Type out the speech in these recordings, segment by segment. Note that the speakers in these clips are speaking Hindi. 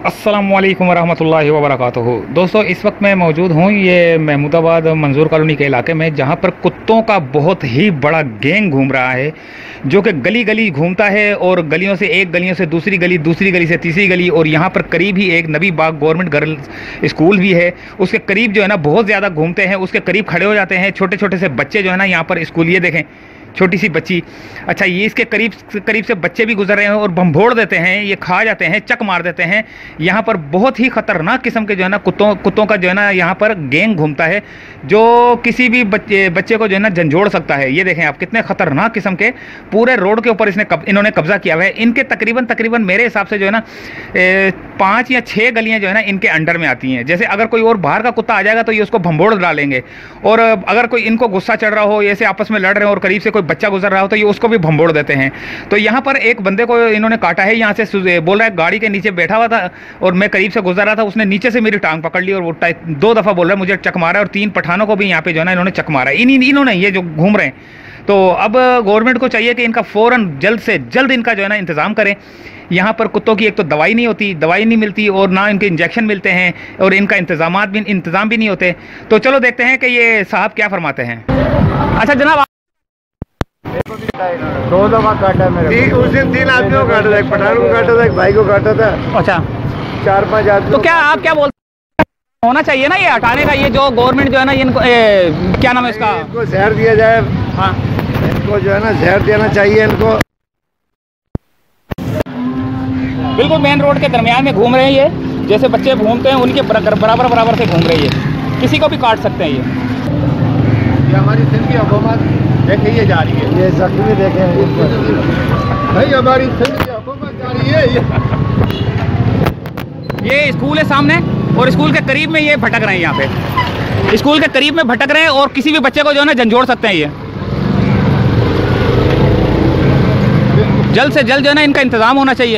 अस्सलामुअलैकुम वरहमतुल्लाहि वबरकातुहू। दोस्तों, इस वक्त मैं मौजूद हूँ ये महमूदाबाद मंजूर कॉलोनी के इलाके में, जहाँ पर कुत्तों का बहुत ही बड़ा गैंग घूम रहा है, जो कि गली गली घूमता है और गलियों से एक गलियों से दूसरी गली से तीसरी गली, और यहाँ पर करीब ही एक नबी बाग गवर्नमेंट गर्ल्स स्कूल भी है, उसके करीब जो है ना बहुत ज़्यादा घूमते हैं, उसके करीब खड़े हो जाते हैं। छोटे छोटे से बच्चे जो है ना यहाँ पर स्कूल, ये देखें छोटी सी बच्ची, अच्छा ये इसके करीब से बच्चे भी गुजर रहे हैं और भंभोड़ देते हैं, ये खा जाते हैं, चक मार देते हैं। यहाँ पर बहुत ही ख़तरनाक किस्म के जो है ना कुत्तों का जो है ना यहाँ पर गैंग घूमता है, जो किसी भी बच्चे को जो है ना झंझोड़ सकता है। ये देखें आप, कितने ख़तरनाक किस्म के पूरे रोड के ऊपर इन्होंने कब्जा किया हुआ है। इनके तकरीबन मेरे हिसाब से जो है ना 5 या 6 गलियाँ जो है ना इनके अंडर में आती हैं। जैसे अगर कोई और बाहर का कुत्ता आ जाएगा तो ये उसको भंभोड़ डालेंगे, और अगर कोई इनको गुस्सा चढ़ रहा हो, ऐसे आपस में लड़ रहे हो और करीब से कोई बच्चा गुजर रहा हो तो ये उसको भी भंभोड़ देते हैं। तो यहाँ पर एक बंदे को इन्होंने काटा है, यहाँ से बोल रहा है गाड़ी के नीचे बैठा हुआ था और मैं करीब से गुजर रहा था, उसने नीचे से मेरी टांग पकड़ ली और वो 2 दफ़ा बोल रहा है मुझे चक मारा, और 3 पठानों को भी यहाँ पे जो है ना इन्होंने चक मारा। इन्होंने ये जो घूम रहे हैं, तो अब गवर्नमेंट को चाहिए कि इनका फ़ौरन जल्द से जल्द इनका जो है ना इंतज़ाम करें। यहाँ पर कुत्तों की एक तो दवाई नहीं मिलती और ना इनके इंजेक्शन मिलते हैं, और इनका इंतज़ाम भी नहीं होते। तो चलो देखते हैं कि ये साहब क्या फरमाते हैं। अच्छा जनाब, 2 दफा काटा मेरे उस दिन 3 आदमियों को काटा था, एक पठान को काटा था, एक भाई को काटा था। अच्छा 4-5 आदमी। तो क्या आप क्या बोलते हैं, होना चाहिए ना ये हटाने का, ये जो गवर्नमेंट जो है ना इनको क्या नाम है इसका, इनको जहर दिया जाए। हाँ, इनको जो है ना जहर देना चाहिए इनको। बिल्कुल मेन रोड के दरमियान में घूम रहे हैं ये, जैसे बच्चे घूमते हैं उनके बराबर से घूम रही है, किसी को भी काट सकते हैं ये हमारी सिंध की हुकूमत देखे ये जा रही है, ये जख्मी देखे भाई, हमारी सिंध की हुकूमत जा रही है। ये स्कूल है सामने, और स्कूल के करीब में ये भटक रहे हैं, यहाँ पे स्कूल के करीब में भटक रहे हैं और किसी भी बच्चे को जो है ना झंझोड़ सकते हैं। ये जल्द से जल्द जो है ना इनका इंतज़ाम होना चाहिए।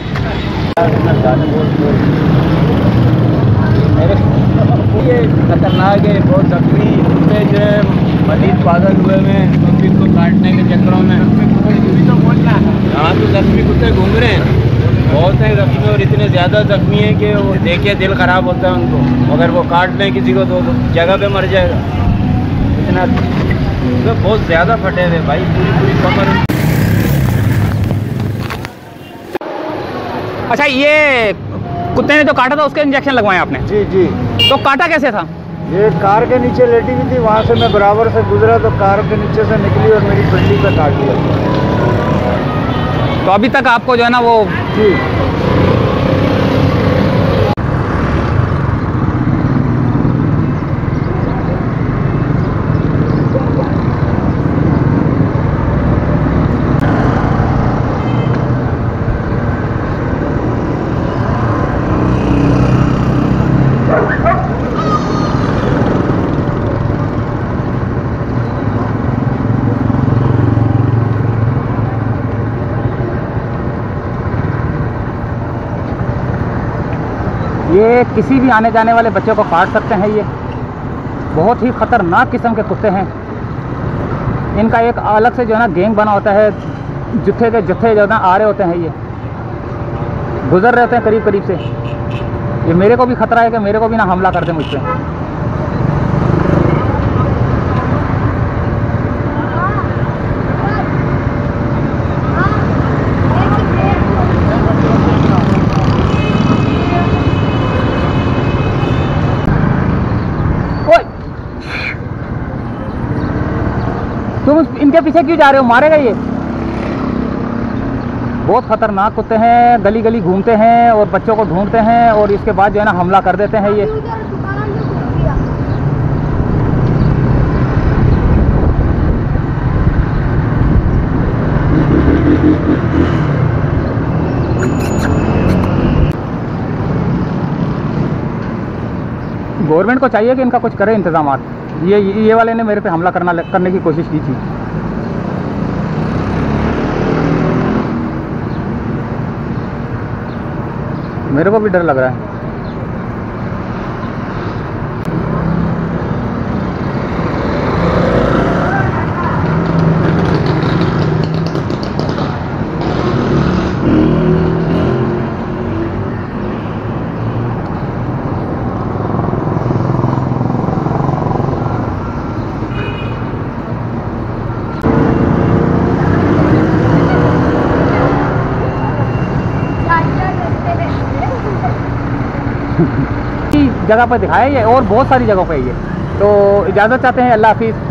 ये खतरनाक है, बहुत जख्मी कुत्ते जो है मजीद पागल हुए हैं क्योंकि इनको काटने के चक्करों में। यहाँ तो जख्मी कुत्ते घूम रहे हैं, बहुत हैं जख्मी, और इतने ज़्यादा जख्मी हैं कि वो देख के दिल ख़राब होता है उनको। अगर वो काट लें किसी को तो जगह पे मर जाएगा। इतना तो बहुत ज़्यादा फटे हुए भाई, पूरी कमर। अच्छा, ये कुत्ते ने जो काटा था उसके इंजेक्शन लगवाए आपने? जी जी। तो काटा कैसे था? ये कार के नीचे लेटी हुई थी, वहाँ से मैं बराबर से गुजरा तो कार के नीचे से निकली और मेरी पिंडी पे काट लिया। तो अभी तक आपको जो है ना वो जी ये किसी भी आने जाने वाले बच्चे को काट सकते हैं। ये बहुत ही ख़तरनाक किस्म के कुत्ते हैं। इनका एक अलग से जो है ना गैंग बना होता है, जुत्थे के जत्थे जो है ना आ रहे होते हैं, ये गुजर रहे होते हैं करीब से। ये मेरे को भी ख़तरा है कि मेरे को भी ना हमला कर दे मुझ पर। तुम इनके पीछे क्यों जा रहे हो, मारेगा ये। बहुत खतरनाक कुत्ते हैं, गली गली घूमते हैं और बच्चों को ढूंढते हैं और इसके बाद जो है ना हमला कर देते हैं ये। गवर्नमेंट को चाहिए कि इनका कुछ करे इंतजामात। ये वाले ने मेरे पे हमला करने की कोशिश की थी। मेरे को भी डर लग रहा है। जगह पर दिखाया ये और बहुत सारी जगहों पे ये। तो इजाज़त चाहते हैं, अल्लाह हाफिज़।